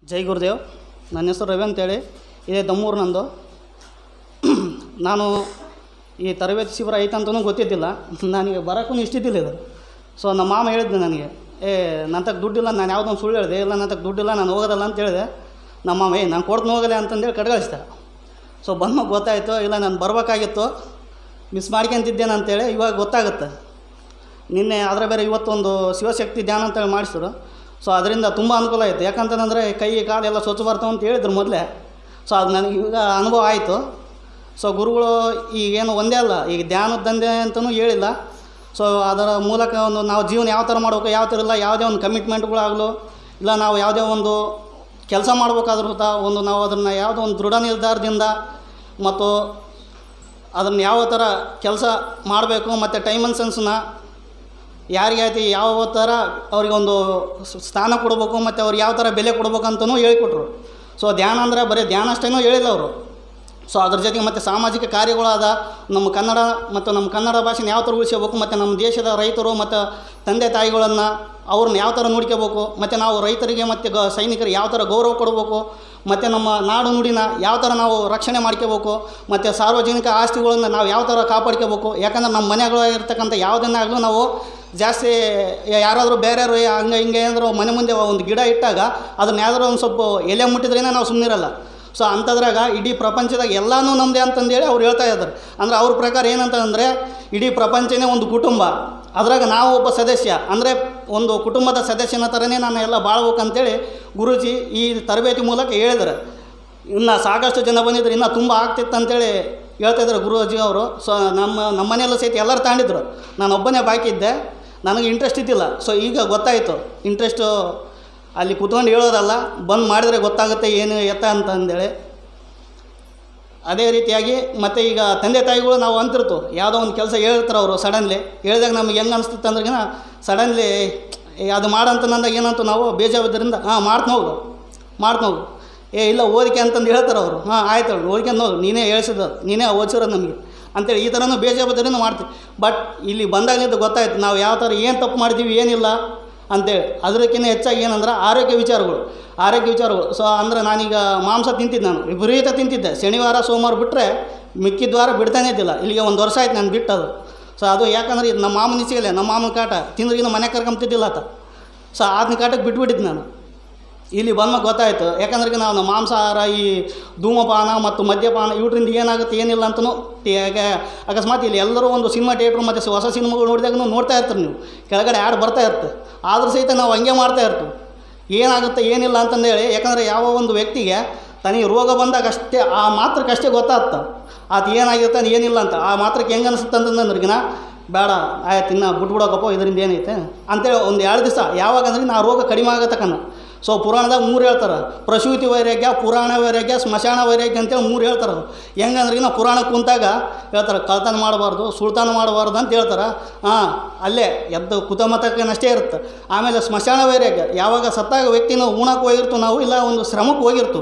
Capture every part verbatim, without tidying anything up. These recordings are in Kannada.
ಜೈ ಗುರುದೇವ್. ನನ್ನ ಹೆಸರು ರವಿ ಅಂತೇಳಿ, ಇದೇ ದಮ್ಮೂರು ನಂದು. ನಾನು ಈ ತರಬೇತಿ ಶಿಬಿರ ಐತಂತನೂ ಗೊತ್ತಿದ್ದಿಲ್ಲ, ನನಗೆ ಬರೋಕ್ಕೂ ಇಷ್ಟಿದ್ದಿಲ್ಲ ಇದು. ಸೊ ನಮ್ಮ ಮಾಮ ಹೇಳಿದ್ದೆ ನನಗೆ, ಏ ನನ್ನ ತಕ್ಕ ದುಡ್ಡಿಲ್ಲ, ನಾನು ಯಾವುದೊಂದು ಸುಳ್ಳು ಹೇಳಿದೆ, ಇಲ್ಲ ನನ್ನ ತಕ್ಕ ದುಡ್ಡಿಲ್ಲ, ನಾನು ಹೋಗೋದಲ್ಲ ಅಂತ ಹೇಳಿದೆ. ನಮ್ಮ ಮಾಮ ಏ ನಾನು ಕೊಡ್ತೀನಿ ಹೋಗಲೆ ಅಂತಂದೇಳಿ ಕಡ್ಗಳಿಸ್ದೆ. ಸೊ ಬಂದಾಗ ಗೊತ್ತಾಯಿತು, ಇಲ್ಲ ನಾನು ಬರಬೇಕಾಗಿತ್ತು, ಮಿಸ್ ಮಾಡ್ಕೊಂತಿದ್ದೇನೆ ಅಂತೇಳಿ ಇವಾಗ ಗೊತ್ತಾಗುತ್ತೆ. ನಿನ್ನೆ ಅದರ ಬೇರೆ ಇವತ್ತೊಂದು ಶಿವಶಕ್ತಿ ಧ್ಯಾನ ಅಂತೇಳಿ ಮಾಡಿಸಿದ್ರು. ಸೊ ಅದರಿಂದ ತುಂಬ ಅನುಕೂಲ ಆಯಿತು. ಯಾಕಂತಂದರೆ ಕೈ ಕಾಲೆಲ್ಲ ಸ್ವಚ್ಛ ಬರ್ತಾವೆ ಅಂತ ಹೇಳಿದ್ರು ಮೊದಲೇ. ಸೊ ಅದು ನನಗೆ ಈಗ ಅನುಭವ ಆಯಿತು. ಸೊ ಗುರುಗಳು ಈಗೇನು ಒಂದೇ ಅಲ್ಲ, ಈಗ ಧ್ಯಾನದ ದಂಧೆ ಅಂತಲೂ ಹೇಳಿಲ್ಲ. ಸೊ ಅದರ ಮೂಲಕ ಒಂದು ನಾವು ಜೀವನ ಯಾವ ಥರ ಮಾಡ್ಬೇಕು, ಯಾವ ಥರ ಇಲ್ಲ, ಯಾವುದೇ ಒಂದು ಕಮಿಟ್ಮೆಂಟ್ಗಳಾಗಲು ಇಲ್ಲ, ನಾವು ಯಾವುದೇ ಒಂದು ಕೆಲಸ ಮಾಡ್ಬೇಕಾದ್ರೂ ಸಹ ಒಂದು ನಾವು ಅದನ್ನು ಯಾವುದೋ ಒಂದು ದೃಢ ನಿರ್ಧಾರದಿಂದ ಮತ್ತು ಅದನ್ನು ಯಾವ ಥರ ಕೆಲಸ ಮಾಡಬೇಕು ಮತ್ತು ಟೈಮ್ ಆ್ಯಂಡ್ ಸೆನ್ಸ್ನ ಯಾರಿಗೈತಿ ಯಾವ ಥರ ಅವ್ರಿಗೊಂದು ಸ್ಥಾನ ಕೊಡಬೇಕು ಮತ್ತು ಅವ್ರಿಗೆ ಯಾವ ಥರ ಬೆಲೆ ಕೊಡ್ಬೇಕಂತನೂ ಹೇಳಿಕೊಟ್ರು. ಸೊ ಧ್ಯಾನ ಅಂದರೆ ಬರೀ ಧ್ಯಾನ ಅಷ್ಟೇನೂ ಹೇಳಿಲ್ಲ ಅವರು. ಸೊ ಅದ್ರ ಜೊತೆಗೆ ಮತ್ತು ಸಾಮಾಜಿಕ ಕಾರ್ಯಗಳಾದ ನಮ್ಮ ಕನ್ನಡ ಮತ್ತು ನಮ್ಮ ಕನ್ನಡ ಭಾಷೆನ ಯಾವ ಥರ ಉಳಿಸ್ಕೋಬೇಕು ಮತ್ತು ನಮ್ಮ ದೇಶದ ರೈತರು ಮತ್ತು ತಂದೆ ತಾಯಿಗಳನ್ನು ಅವ್ರನ್ನ ಯಾವ ಥರ ನೋಡ್ಕೋಬೇಕು ಮತ್ತು ನಾವು ರೈತರಿಗೆ ಮತ್ತು ಗ ಸೈನಿಕರಿಗೆ ಯಾವ ಥರ ಗೌರವ ಕೊಡಬೇಕು ಮತ್ತು ನಮ್ಮ ನಾಡು ನುಡಿನ ಯಾವ ಥರ ನಾವು ರಕ್ಷಣೆ ಮಾಡ್ಕೋಬೇಕು ಮತ್ತು ಸಾರ್ವಜನಿಕ ಆಸ್ತಿಗಳನ್ನು ನಾವು ಯಾವ ಥರ ಕಾಪಾಡ್ಕೋಬೇಕು. ಯಾಕಂದ್ರೆ ನಮ್ಮ ಮನೆಗಳಾಗಿರ್ತಕ್ಕಂಥ ಯಾವುದನ್ನಾಗಲೂ ನಾವು ಜಾಸ್ತಿ ಯಾರಾದರೂ ಬೇರೆಯವರು ಹಂಗೆ ಹಿಂಗೆ ಏನಾದರೂ ಮನೆ ಮುಂದೆ ಒಂದು ಗಿಡ ಇಟ್ಟಾಗ ಅದನ್ನ ಯಾವ್ದಾರು ಒಂದು ಸ್ವಲ್ಪ ಎಲೆ ಮುಟ್ಟಿದ್ರೇ ನಾವು ಸುಮ್ಮನಿರಲ್ಲ. ಸೊ ಅಂಥದ್ರಾಗ ಇಡೀ ಪ್ರಪಂಚದಾಗ ಎಲ್ಲನೂ ನಮ್ಮದೇ ಅಂತಂದೇಳಿ ಅವ್ರು ಹೇಳ್ತಾ ಇದ್ದಾರೆ. ಅಂದರೆ ಅವ್ರ ಪ್ರಕಾರ ಏನಂತಂದರೆ ಇಡೀ ಪ್ರಪಂಚನೇ ಒಂದು ಕುಟುಂಬ, ಅದ್ರಾಗ ನಾವು ಒಬ್ಬ ಸದಸ್ಯ, ಅಂದರೆ ಒಂದು ಕುಟುಂಬದ ಸದಸ್ಯನ ಥರನೇ ನಾನು ಎಲ್ಲ ಬಾಳ್ಬೇಕಂತೇಳಿ ಗುರೂಜಿ ಈ ತರಬೇತಿ ಮೂಲಕ ಹೇಳಿದ್ದಾರೆ. ಇನ್ನು ಸಾಕಷ್ಟು ಜನ ಬಂದಿದ್ರು, ಇನ್ನೂ ತುಂಬ ಆಗ್ತಿತ್ತು ಅಂತೇಳಿ ಹೇಳ್ತಾಯಿದ್ರು ಗುರೂಜಿ ಅವರು. ಸೊ ನಮ್ಮ ನಮ್ಮ ಮನೆಯಲ್ಲೂ ಸಹಿತ ಎಲ್ಲರೂ ತಾಂಡಿದ್ರು, ನಾನು ಒಬ್ಬನೇ ಬಾಕಿ ಇದ್ದೆ, ನನಗೆ ಇಂಟ್ರೆಸ್ಟ್ ಇದ್ದಿಲ್ಲ. ಸೊ ಈಗ ಗೊತ್ತಾಯಿತು, ಇಂಟ್ರೆಸ್ಟು ಅಲ್ಲಿ ಕೂತ್ಕೊಂಡು ಹೇಳೋದಲ್ಲ, ಬಂದು ಮಾಡಿದರೆ ಗೊತ್ತಾಗುತ್ತೆ ಏನು ಎತ್ತ ಅಂತಂದೇಳಿ. ಅದೇ ರೀತಿಯಾಗಿ ಮತ್ತು ಈಗ ತಂದೆ ತಾಯಿಗಳು ನಾವು ಅಂತಿರ್ತು, ಯಾವುದೋ ಒಂದು ಕೆಲಸ ಹೇಳ್ತಾರೆ ಅವರು ಸಡನ್ಲಿ ಹೇಳಿದಾಗ ನಮಗೆ ಹೆಂಗೆ ಅನಿಸ್ತಿತ್ತು ಅಂದ್ರೆಗಿನ ಸಡನ್ಲಿ ಅದು ಮಾಡಂತ ನಂದಾಗ ಏನಂತ ನಾವು ಬೇಜಾರದಿಂದ ಹಾಂ ಮಾಡ್ತಾ ಹೋಗು ಮಾಡ್ತಾ ಹೋಗು ಏ ಇಲ್ಲ ಓದಿಕೆ ಅಂತಂದು ಹೇಳ್ತಾರೆ ಅವರು. ಹಾಂ ಆಯ್ತು ಹೇಳಿ ಓದ್ಕೊಂಡು ಹೋಗು, ನೀನೇ ಹೇಳ್ಸಿದ ನೀನೇ ಓದಿಸಿರೋದು ನಮಗೆ ಅಂತೇಳಿ ಈ ಥರನೂ ಬೇಜಾರದಿಂದ ಮಾಡ್ತೀವಿ. ಬಟ್ ಇಲ್ಲಿ ಬಂದಾಗಿದ್ದು ಗೊತ್ತಾಯ್ತು ನಾವು ಯಾವ ಥರ ಏನು ತಪ್ಪು ಮಾಡ್ತೀವಿ ಏನಿಲ್ಲ ಅಂತೇಳಿ. ಅದಕ್ಕಿಂತ ಹೆಚ್ಚಾಗಿ ಏನಂದ್ರೆ ಆರೋಗ್ಯ ವಿಚಾರಗಳು ಆರೋಗ್ಯ ವಿಚಾರಗಳು ಸೊ ಅಂದರೆ ನಾನೀಗ ಮಾಂಸ ತಿಂತಿದ್ದೆ, ನಾನು ವಿಪರೀತ ತಿಂತಿದ್ದೆ. ಶನಿವಾರ ಸೋಮವಾರ ಬಿಟ್ಟರೆ ಮಿಕ್ಕಿದ್ವಾರ ಬಿಡ್ತಾನೇ ಇದ್ದಿಲ್ಲ. ಇಲ್ಲಿಗೆ ಒಂದು ವರ್ಷ ಆಯ್ತು ನಾನು ಬಿಟ್ಟದು. ಸೊ ಅದು ಯಾಕಂದ್ರೆ ಇದು ನಮ್ಮ ಮಾಮನ ಸಿಗಲ್ಲ, ನಮ್ಮ ಮಾಮನ ಕಾಟ ತಿಂದ್ರಿಗಿನ ಮನೆ ಕರ್ಕೊಂತಿದ್ದಿಲ್ಲ ಆತ. ಸೊ ಅದನ್ನ ಕಾಟಕ್ಕೆ ಬಿಟ್ಬಿಟ್ಟಿದ್ದು ನಾನು. ಇಲ್ಲಿ ಬಂದಾಗ ಗೊತ್ತಾಯಿತು, ಯಾಕಂದ್ರೆ ನಾವು ನಮ್ಮ ಮಾಂಸಾಹಾರ ಈ ಧೂಮಪಾನ ಮತ್ತು ಮದ್ಯಪಾನ ಇವ್ರಿಂದ ಏನಾಗುತ್ತೆ ಏನಿಲ್ಲ ಅಂತಲೂ ಯಾಕೆ ಅಕಸ್ಮಾತ್ ಇಲ್ಲಿ ಎಲ್ಲರೂ ಒಂದು ಸಿನಿಮಾ ಥಿಯೇಟ್ರು ಮತ್ತು ಹೊಸ ಸಿನಿಮಾಗಳು ನೋಡಿದಾಗ ನೋಡ್ತಾ ಇರ್ತಾರೆ ನೀವು, ಕೆಳಗಡೆ ಆ್ಯಡ್ ಬರ್ತಾ ಇರುತ್ತೆ. ಆದರೂ ಸಹಿತ ನಾವು ಹಂಗೆ ಮಾಡ್ತಾ ಇರ್ತೀವಿ, ಏನಾಗುತ್ತೆ ಏನಿಲ್ಲ ಅಂತಂದೇಳಿ. ಯಾಕಂದರೆ ಯಾವ ಒಂದು ವ್ಯಕ್ತಿಗೆ ತನಗೆ ರೋಗ ಬಂದಾಗ ಅಷ್ಟೇ ಆ ಮಾತ್ರಕ್ಕಷ್ಟೇ ಗೊತ್ತಾಗ್ತ ಆತ ಏನಾಗಿರ್ತಾನೆ ಏನಿಲ್ಲ ಅಂತ. ಆ ಮಾತ್ರಕ್ಕೆ ಹೆಂಗೆ ಅನಿಸುತ್ತೆ ಅಂತಂದ್ರಿಗಿನ ಬೇಡ ಆಯ್ತು ಇನ್ನು ಬಿಟ್ಬಿಡೋಕಪ್ಪ ಇದರಿಂದ ಏನೈತೆ ಅಂತೇಳಿ ಒಂದು ಎರಡು ದಿವಸ ಯಾವಾಗ ಅಂದ್ರೆ ಆ ರೋಗ ಕಡಿಮೆ ಆಗತ್ತಕ್ಕನ್ನ. ಸೊ ಪುರಾಣದಾಗ ಮೂರು ಹೇಳ್ತಾರೆ, ಪ್ರಸೂತಿ ವೈರಾಗ್ಯ, ಪುರಾಣ ವೈರಾಗ್ಯ, ಸ್ಮಶಾನ ವೈರಾಗ್ಯ ಅಂತೇಳಿ ಮೂರು ಹೇಳ್ತಾರೆ. ಹೆಂಗಂದ್ರೆ ನಾವು ಪುರಾಣಕ್ಕೆ ಕುಂತಾಗ ಹೇಳ್ತಾರೆ ಕಳ್ತನ ಮಾಡಬಾರ್ದು, ಸುಳ್ತಾನ ಮಾಡಬಾರ್ದು ಅಂತ ಹೇಳ್ತಾರೆ. ಹಾಂ ಅಲ್ಲೇ ಎದ್ದು ಕುತಮತಕ್ಕನಷ್ಟೇ ಇರುತ್ತೆ. ಆಮೇಲೆ ಸ್ಮಶಾನ ವೈರಾಗ್ಯ ಯಾವಾಗ ಸತ್ತಾಗ ವ್ಯಕ್ತಿನ ಉಣಕ್ಕೆ ಹೋಗಿರ್ತು ನಾವು, ಇಲ್ಲ ಒಂದು ಶ್ರಮಕ್ಕೆ ಹೋಗಿರ್ತು,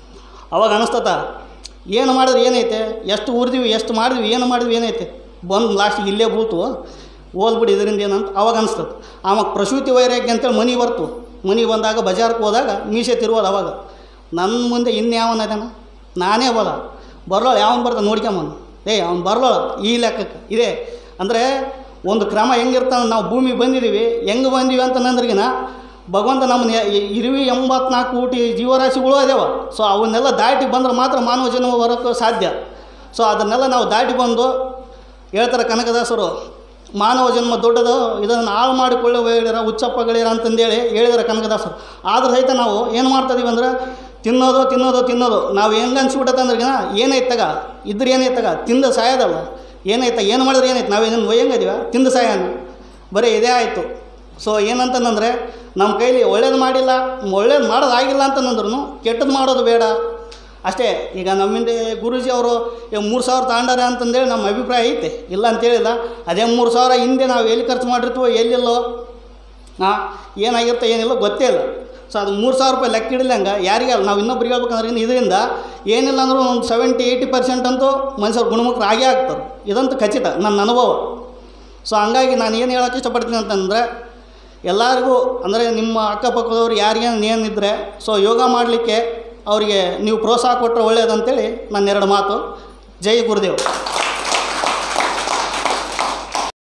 ಅವಾಗ ಅನಿಸ್ತತ ಏನು ಮಾಡಿದ್ರೆ ಏನೈತೆ, ಎಷ್ಟು ಉರಿದ್ವಿ ಎಷ್ಟು ಮಾಡಿದ್ವಿ ಏನು ಮಾಡಿದ್ವಿ ಏನೈತೆ, ಬಂದು ಲಾಸ್ಟಿಗೆ ಇಲ್ಲೇ ಬೂತು ಓದ್ಬಿಡಿ ಇದರಿಂದ ಏನಂತ ಅವಾಗ ಅನಿಸ್ತದೆ. ಆವಾಗ ಪ್ರಸೂತಿ ವೈರಾಗ್ಯ ಅಂತೇಳಿ ಮನೆ ಬರ್ತು. ಮನೆಗೆ ಬಂದಾಗ ಬಜಾರ್ಗೆ ಹೋದಾಗ ಮೀಸೆ ತಿರುವಲ್ಲ. ಅವಾಗ ನನ್ನ ಮುಂದೆ ಇನ್ಯಾವನ ಅದಾನ, ನಾನೇ ಬಲ ಬರೋಳ ಯಾವನು ಬರ್ತಾನೆ ನೋಡ್ಕೊಂಬಂದು ಏ ಅವ್ನು ಬರೋಳ ಈ ಲೆಕ್ಕಕ್ಕೆ ಇದೆ. ಅಂದರೆ ಒಂದು ಕ್ರಮ ಹೆಂಗಿರ್ತಾನೆ, ನಾವು ಭೂಮಿಗೆ ಬಂದಿದ್ದೀವಿ ಹೆಂಗೆ ಬಂದೀವಿ ಅಂತಂದ್ರಿಗಿನ ಭಗವಂತ ನಮ್ಮನ್ನ ಇರುವಿ ಎಂಬತ್ನಾಲ್ಕು ಕೋಟಿ ಜೀವರಾಶಿಗಳು ಅದಾವ. ಸೊ ಅವನ್ನೆಲ್ಲ ದಾಟಿ ಬಂದ್ರೆ ಮಾತ್ರ ಮಾನವ ಜನ್ಮ ಬರೋಕ್ಕೆ ಸಾಧ್ಯ. ಸೊ ಅದನ್ನೆಲ್ಲ ನಾವು ದಾಟಿ ಬಂದು ಹೇಳ್ತಾರೆ ಕನಕದಾಸರು, ಮಾನವ ಜನ್ಮ ದೊಡ್ಡದು, ಇದನ್ನು ಹಾಳು ಮಾಡಿಕೊಳ್ಳಬೇಡಿರ ಹುಚ್ಚಪ್ಪಗಳಿರ ಅಂತಂದೇಳಿ ಹೇಳಿದಾರೆ ಕನಕದಾಸರು. ಆದರೂ ಸಹಿತ ನಾವು ಏನು ಮಾಡ್ತಾಯಿದ್ದೀವಿ ಅಂದ್ರೆ ತಿನ್ನೋದು ತಿನ್ನೋದು ತಿನ್ನೋದು ನಾವು ಹೆಂಗೆ ಅನ್ಸ್ಬಿಟ್ಟೆ ಅಂದ್ರೆ ಏನೈತಾಗ ಇದ್ರೆ ಏನೈತಾಗ ತಿಂದು ಸಾಯೋದಲ್ಲ, ಏನೈತ ಏನು ಮಾಡಿದ್ರೆ ಏನೈತೆ ನಾವೇನು ಒಯ್ಯಂಗಿದೀವ ತಿಂದು ಸಾಯೋಣ, ಬರೀ ಇದೇ ಆಯಿತು. ಸೊ ಏನಂತಂದರೆ ನಮ್ಮ ಕೈಲಿ ಒಳ್ಳೇದು ಮಾಡಿಲ್ಲ, ಒಳ್ಳೇದು ಮಾಡೋದಾಗಿಲ್ಲ ಅಂತಂದ್ರೂ ಕೆಟ್ಟದ್ದು ಮಾಡೋದು ಬೇಡ ಅಷ್ಟೇ. ಈಗ ನಮ್ಮಿಂದ ಗುರೂಜಿ ಅವರು ಮೂರು ಸಾವಿರ ತಗೊಂಡಾರೆ ಅಂತಂದೇಳಿ ನಮ್ಮ ಅಭಿಪ್ರಾಯ ಐತೆ, ಇಲ್ಲ ಅಂತೇಳಿಲ್ಲ. ಅದೇ ಮೂರು ಸಾವಿರ ಹಿಂದೆ ನಾವು ಎಲ್ಲಿ ಖರ್ಚು ಮಾಡಿರ್ತೀವೋ ಎಲ್ಲಿಲ್ಲೋ ಹಾಂ ಏನಾಗಿರ್ತೋ ಏನಿಲ್ಲ ಗೊತ್ತೇ ಇಲ್ಲ. ಸೊ ಅದು ಮೂರು ಸಾವಿರ ರೂಪಾಯಿ ಲೆಕ್ಕ ಇಡಲಂಗೆ ಯಾರಿಗೆ ಅಲ್ಲ, ನಾವು ಇನ್ನೊಬ್ರಿಗೆ ಹೇಳ್ಬೇಕಂದ್ರೆ ಇದರಿಂದ ಏನಿಲ್ಲ ಅಂದರೂ ಒಂದು ಸೆವೆಂಟಿ ಏಯ್ಟಿ ಪರ್ಸೆಂಟ್ ಅಂತೂ ಮನುಷ್ಯರು ಗುಣಮುಖರು ಆಗೇ ಆಗ್ತಾರೆ, ಇದಂತೂ ಖಚಿತ ನನ್ನ ಅನುಭವ. ಸೊ ಹಂಗಾಗಿ ನಾನು ಏನು ಹೇಳೋಕ್ಕೆ ಇಷ್ಟಪಡ್ತೀನಿ ಅಂತಂದರೆ ಎಲ್ಲರಿಗೂ ಅಂದರೆ ನಿಮ್ಮ ಅಕ್ಕಪಕ್ಕದವ್ರು ಯಾರಿಗೇನು ಏನಿದ್ರೆ ಸೊ ಯೋಗ ಮಾಡಲಿಕ್ಕೆ ಅವರಿಗೆ ನೀವು ಪ್ರೋತ್ಸಾಹ ಕೊಟ್ಟರೆ ಒಳ್ಳೆಯದಂತೇಳಿ ನನ್ನ ಎರಡು ಮಾತು. ಜೈ ಗುರುದೇವ್.